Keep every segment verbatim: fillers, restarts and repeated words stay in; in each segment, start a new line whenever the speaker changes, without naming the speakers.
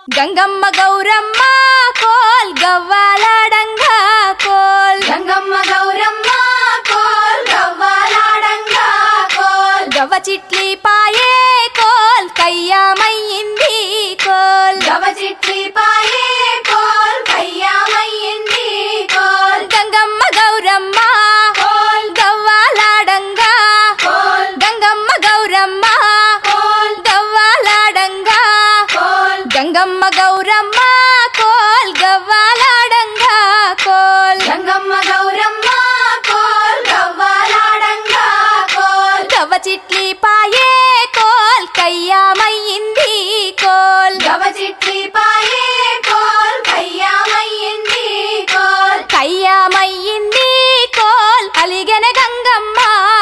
గంగమ్మ గౌరమ్మ కోల్ గవ్వాలాడంగా కోల్
గంగమ్మ గౌరమ్మ కోల్ గవ్వాలాడంగా కోల్
గవ్వ చిట్లి పాయే కోల్ కయ్యామయ్యింది కోల్
గవ్వ చిట్లి పాయే కోల్ కయ్యామయ్యింది కోల్
గంగమ్మ గౌరమ్మ
కోల్
గవ్వాలాడంగా
కోల్
గంగమ్మ గౌరమ్మ
కోల్
గవ్వాలాడంగా
కోల్
గంగమ్మ గౌరమ్మ కోల్ గవ్వాలాడంగా కోల్
గంగమ్మ గౌరమ్మ కోల్ గవ్వాలాడంగా కోల్
గవ్వ చిట్లి పాయే కోల్ కయ్యామయ్యింది కోల్
గవ్వ చిట్లి పాయే కోల్ కయ్యామయ్యింది కోల్
కయ్యామయ్యింది కోల్ అలిగెన గంగమ్మ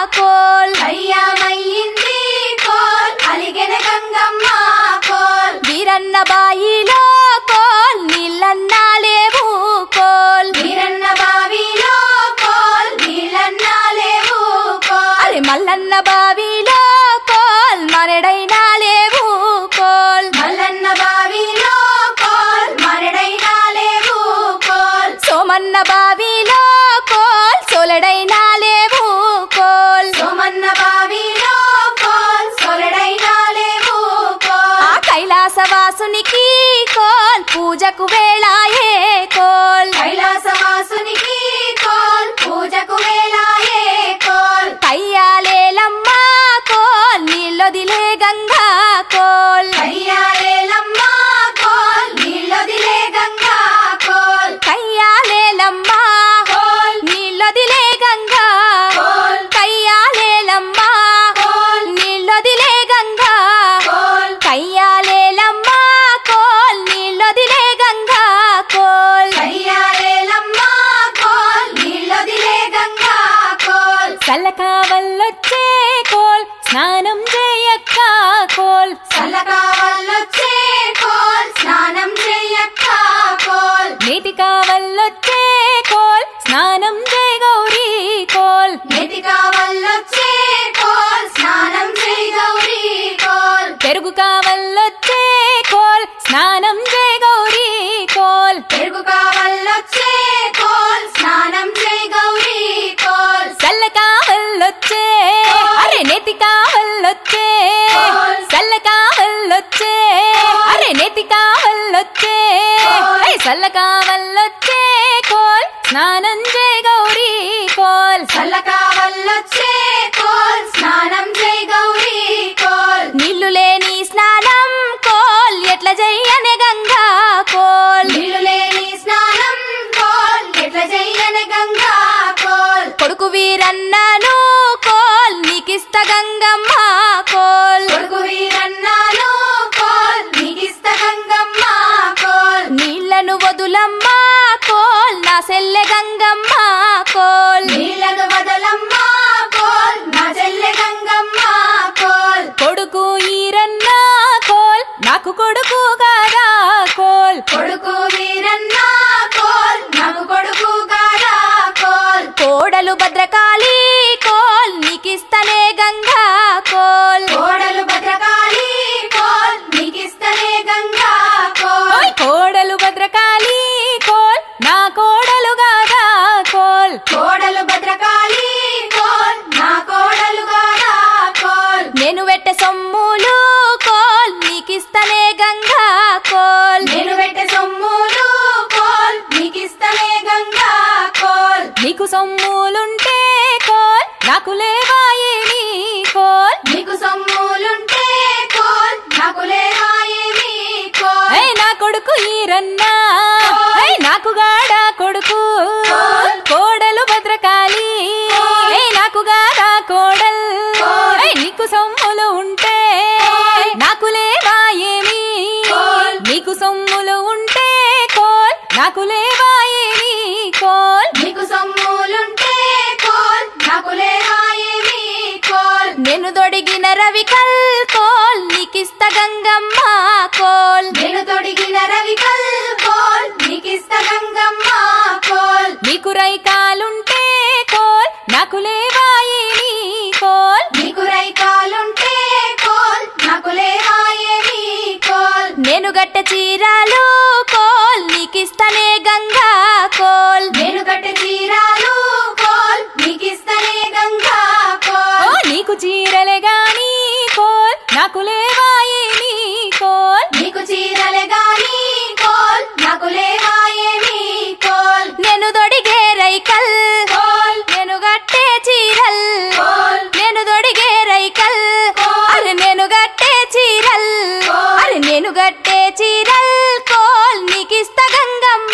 కోల్
కయ్యామయ్యింది కోల్ అలిగెన గంగమ్మ కోల్
వీరన్న బాయిలో కోల్ నీళ్ళన్నా లేవు కోల్
వీరన్న బావిలో కోల్ నీళ్ళన్నా లేవు కోల్
అది మల్లన్న బావిలో కోల్ మరడైనా లేవు కోల్
మల్లన్న బావిలో కోల్ మరడైనా లేవు కోల్
సోమన్న బావిలో కోల్ సోలడైనా లేవు కోల్
సోమన్న బావిలో కోల్ సొలడైనా లేవు కోల్
ఆ కైలాసవాసునికి కోల్ పూజకు వేళాయే కోల్
కైలాసవాసునికి కోల్ పూజకు వేళాయే కోల్
కయ్యాలేలమ్మ కోల్ నీళ్ళొదిలే గంగా కోల్
కయ్యాలేలమ్మ కోల్ నీళ్ళొదిలే గంగా కోల్
కయ్యాలేలమ్మ
కోల్
నీళ్ళొదిలే గంగా
కోల్
కయ్యాలేలమ్మ
కోల్
నీళ్ళొదిలే గంగా
కోల్
కయ్యాలేలమ్మ కోల్ నీళ్ళొదిలే గంగా కోల్
కయ్యాలేలమ్మ కోల్ నీళ్ళొదిలే గంగా కోల్
చల్లకావల్లొచ్చే కోల్ స్నానం చేయక్క కోల్
చల్లకావల్లొచ్చే కోల్ స్నానం చెయ్యక్క కోల్
నీటి కావల్లొచ్చే కోల్ స్నానం చేయ గౌరీ కోల్
నీటి కావల్లొచ్చే కోల్ స్నానం చెయ్యి గౌరీ కోల్
పెరుగు కావల్లొచ్చే కోల్ స్నానం చేయ గౌరీ కోల్
పెరుగు కావల్లొచ్చే కోల్ స్నానం చెయ్యి గౌరీ కోల్
చల్ల కావల్లొచ్చే అరే నెతి కావల్లొచ్చే
కోల్
చల్ల కావల్లొచ్చే అరే నెతి కావల్లొచ్చే
కోల్
చల్ల కావల్లొచ్చే కోల్ స్నానం చేయ గౌరీ కోల్
చల్ల కావల్లొచ్చే కోల్ స్నానం చెయ్యి గౌరీ కోల్
నీళ్లు లేని స్నానం కోల్ ఎట్ల చెయ్యనే గంగా కోల్
నీళ్ళు లేని స్నానం కోల్ ఎట్ల చెయ్యని గంగా కోల్
కొడుకు వీరన్నాను కోల్ నీకిస్త గంగమ్మ కోల్
కొడుకు వీరన్నాను కోల్ నీకిస్త గంగమ్మ కోల్
నీళ్లను వదులమ్మ కోల్ నా సెల్లె గంగమ్మ కోల్
నీళ్ళను వదలమ్మ కోల్ నా చెల్లె గంగమ్మ కోల్
కొడుకు ఈరన్న కోల్ నాకు కొడుకు కాదా కోల్
కొడుకు వీరన్న కోల్ నాకు కొడుకు కాదా కోల్
కోడలు భద్రకాళి కోల్ నీకిస్తనే గంగా కోల్
కోడలు భద్రకాళి కోల్ నీకిస్తనే గంగా కోల్
ఓయ్ కోడలు భద్రకాళి కోల్ నా కోడలు గాదా కోల్
కోడలు భద్రకాళి కోల్ నా కోడలు కాదా కోల్
నేను వెట్టె సొమ్ములు కోల్ నీకిస్తనే గంగా కోల్
నేను పెట్టే సొమ్ములు కోల్ నీకిస్తనే గంగా కోల్
నీకు సొమ్ములుంటే కోల్ నాకు లేవాయేమి కోల్
నీకు సొమ్ములుంటే కోల్ నాకు లేవాయేమి కోల్
ఏయ్ నా కొడుకు ఈరన్నా ఏయ్ నాకు గాడా కొడుకు
కోల్
కోడలు భద్రకాళి
కోల్
ఏయ్ నాకు గాడా కోడల్
కోల్
ఏయ్ నీకు సొమ్ములు ఉంటే
కోల్
నాకు లేవాయేమి
కోల్
నీకు సొమ్ములు ఉంటే కోల్ నాకు లేవాయేమి కోల్
నీకు సొమ్ములుంటే కోల్ నాకు లేవాయేమి కోల్
నేను దొడిగిన రవికల్ కోల్ నీకిస్త గంగమ్మ కోల్
నేను తొడిగిన రవికల్ కోల్ నీకిస్త గంగమ్మ కోల్
నీకు రైకాలుంటే కోల్ నాకు లేవాయేమి కోల్
నీకు రైకాలుంటే కోల్ నాకు లేవాయేమి కోల్
నేను గట్ట చీర గంగా కోల్
నేను కట్టే చీరాలు కోల్ నీకిస్తనే గంగా కోల్
ఓ నీకు చీరలే గాని కోల్ నాకు లేవాయేమి కోల్
నీకు చీరలే గాని కోల్ నాకు లేవాయేమి కోల్
నేను దొడిగే రైకల్
కోల్
నేను గట్టే చీరల్
కోల్
నేను దొడిగే రైకల్
కోల్
అరే నేను గట్టే చీరల్
కోల్
అరే నేను గట్టే చీరల్ కోల్ నీకిస్తా గంగమ్మ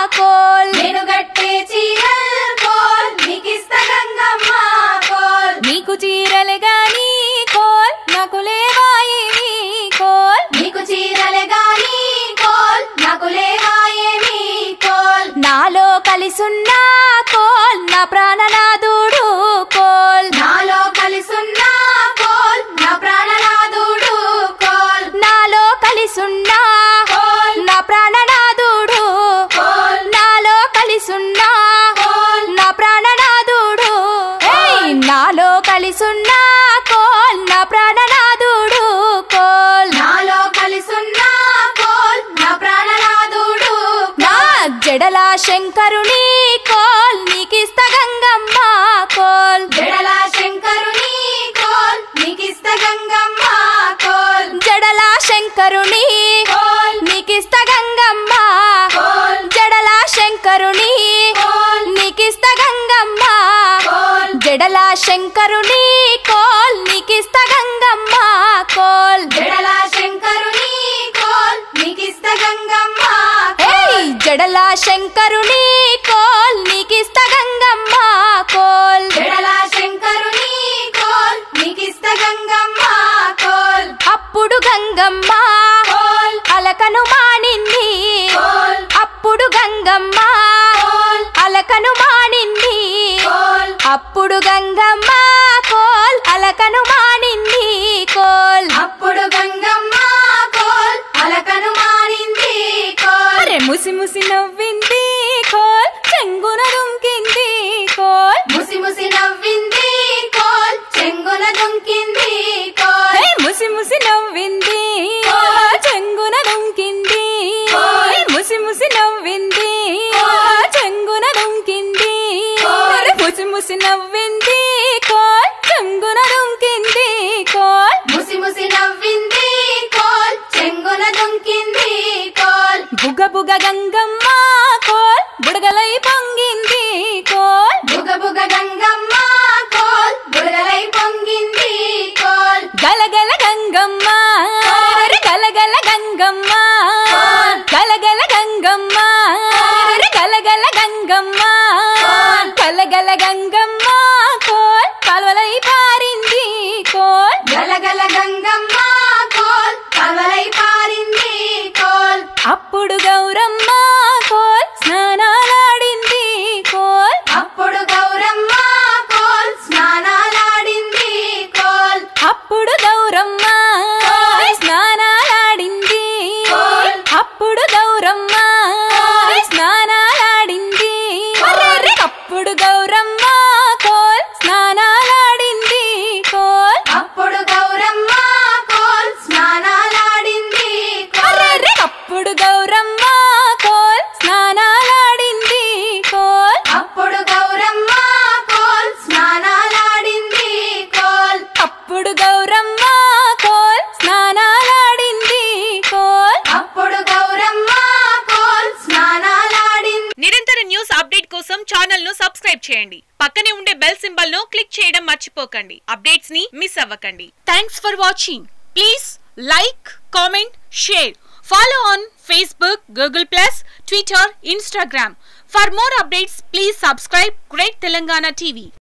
కోల్
నేను కట్టే చీరల్ కోల్ నీకిస్తా గంగమ్మ కోల్
నీకు చీరలే గాని కోల్ నాకు లేవాయేమి కోల్
నీకు చీరలే గాని కోల్ నాకు లేవాయేమి కోల్
నాలో కలిసున్నా కోల్ నా ప్రాణనాథుడు కోల్
నాలో కలిసున్నా కోల్ నా ప్రాణనాథుడు కోల్
నాలో కలిసున్నా
కోల్
నా ప్రాణనాథుడు
కోల్
నాలో కలిసున్నా
కోల్
నా ప్రాణనాథుడు ఏయ్ నాలో కలిసున్నా కోల్ నా ప్రాణనాథుడు కోల్
నాలో కలిసున్నా కోల్ నా ప్రాణనాథుడు
నా జడల శంకరుని కోల్ నీకిస్తా గంగమ్మ కోల్
జడల శంకరుని కోల్ నీకిస్తా గంగమ్మ కోల్
జడల శంకరుని
కోల్
నీకిస్తా గంగమ్మ
కోల్
జడల శంకరుని
కోల్
నీకిస్తా గంగమ్మ
కోల్
జడల శంకరుని కోల్ నీకిస్తా గంగమ్మ కోల్
జడల శంకరుని కోల్ నీకిస్తా గంగమ్మ
ఏయ్ జడల శంకరుని కోల్ నీకిస్తా గంగమ్మ కోల్
జడల శంకరుని కోల్ నీకిస్తా గంగమ్మ కోల్
అప్పుడు గంగమ్మ
కోల్
అలకను మానింది
కోల్
అప్పుడు గంగమ్మ
కోల్
అలకను మానింది
కోల్
అప్పుడు గంగమ్మ కోల్ అలకను మానింది కోల్
అప్పుడు గంగమ్మ కోల్ అలకను మానింది కోల్
అరే ముసి ముసి నవ్వింది కోల్ చెంగున దుంకింది కోల్
ముసి ముసి నవ్వింది కోల్ చెంగున దుంకింది కోల్
ఏయ్ ముసి ముసి నవ్వింది
కోల్
చెంగున దుంకింది
కోల్
ఏయ్ ముసి ముసి నవ్వింది
కోల్
చెంగున దుంకింది
కోల్
అరే ముసి ముసి నవ్వింది కోల్ చెంగున దుంకింది కోల్
ముసి ముసి నవ్వింది కోల్ చెంగున దుంకింది కోల్
బుగ బుగ గంగమ్మ కోల్ బుడగలై పొంగింది కోల్
బుగ బుగ గంగమ్మ కోల్ బుడగలై పొంగింది కోల్
గలగల గంగమ్మ అరే గలగల గంగమ్మ
కోల్
గలగల గంగమ్మ అరే గలగల గంగమ్మ
కోల్
గలగల గంగమ్మ కోల్ కాలువలై పారింది కోల్
గలగల గంగమ్మ కోల్ కవలై పారింది కోల్
అప్పుడు గౌరమ్మ కోల్ స్నానాలాడింది కోల్
అప్పుడు గౌరమ్మ కోల్ స్నానాలాడింది కోల్
అప్పుడు గౌరమ్మ
కోల్
స్నానాలాడింది
కోల్
అప్పుడు గౌరమ్మ
కోల్
స్నానాలాడింది
అరెరే!
అప్పుడు గౌరమ్మ కోల్ స్నానాలాడింది కోల్
అప్పుడు గౌరమ్మ కోల్ స్నానాలాడింది కోల్
అరెరే! అప్పుడు గౌరమ్మ కోల్ స్నానాలాడింది కోల్
అప్పుడు గౌరమ్మ కోల్ స్నానాలాడింది కోల్
అప్పుడు గౌరమ్మ కోల్ స్నానాలాడింది కోల్
అప్పుడు గౌరమ్మ కోల్ స్నానాలాడింది
నిరంతర న్యూస్ అప్డేట్ కోసం ఛానల్ ను సబ్స్క్రైబ్ చేయండి. పక్కనే ఉండే బెల్ సింబల్ ను క్లిక్ చేయడం మర్చిపోకండి. అప్డేట్స్ ని మిస్ అవ్వకండి. Thanks for watching. Please like, comment, share. Follow on Facebook, Google Plus, Twitter, Instagram. For more updates, please subscribe Great Telangana T V.